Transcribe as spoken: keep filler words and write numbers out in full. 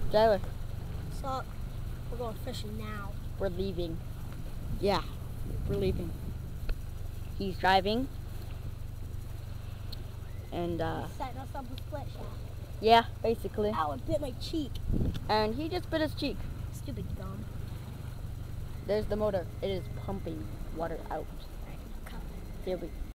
Tyler, Sup? We're going fishing now. we're leaving. Yeah, we're leaving. He's driving. And, uh, Setting us up a split shot. yeah, basically. Ow, it bit my cheek. And he just bit his cheek. Stupid dumb. There's the motor. It is pumping water out. Alright, cut. Here we